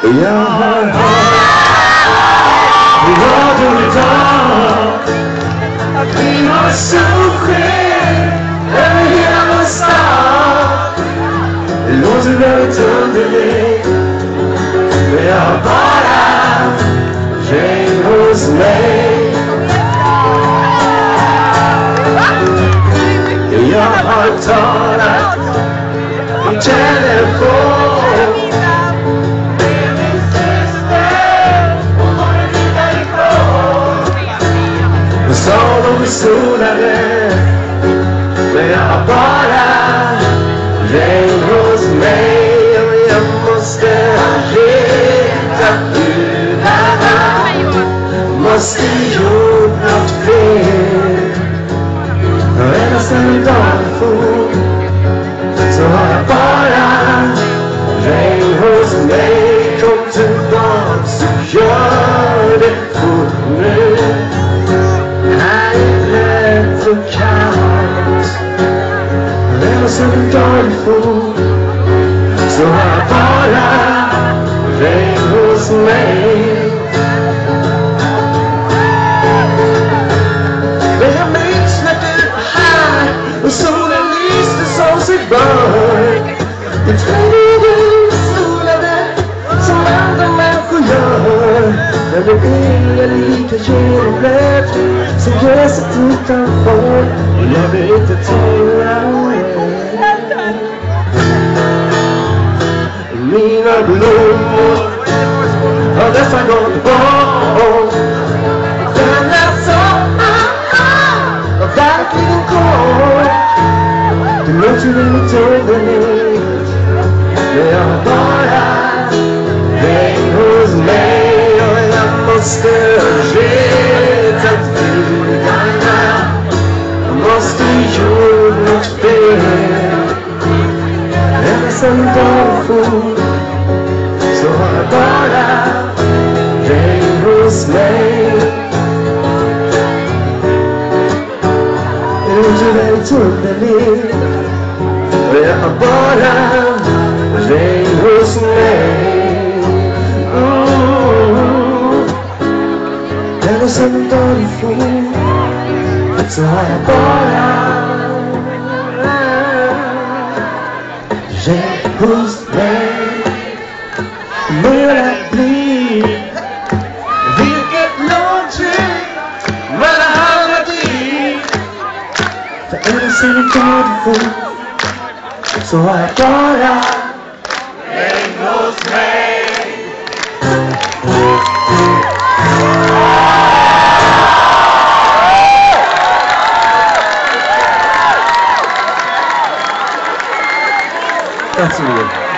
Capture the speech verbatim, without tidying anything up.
Jag har hört hur radion idag vi har solsken över hela vår stad. Det låter väldigt underligt, men jag har bara regn hos mig. Jag har talat i telefon med min syster och var därifrån. Och sa de solade, men jag har bara regn hos mig. Och jag måste ha letat gudarna, måste gjort något fel. Och ända sedan dagen for så har jag bara regn hos mig. Kom tillbaks och gör det fort nu. Här är lätt och kallt. Och ända sedan dagen for så har jag bara regn hos mig. Men jag minns när du var här och solen lyste som sig bör. Det tredje solade som andra människor gör. Men det är lika genomblöt som gräset utanför. Och jag vill inte tåra mina blommor har nästan gått bort. Den är sommaren och verkligen kort. Det låter väldigt underligt, men jag har bara regn hos mig. Och jag måste reta gudarna, jag måste gjort något fel. Ända sedan dagen for så har jag bara regn hos mig. Det låter väldigt underligt, men jag har bara regn hos mig. Mm. Ända sedan dagen for så har jag bara regn hos mig. Må det bli vilket långtryck man har hamnat i. För ända sedan dagen for så har jag bara regn hos mig. Tack så mycket.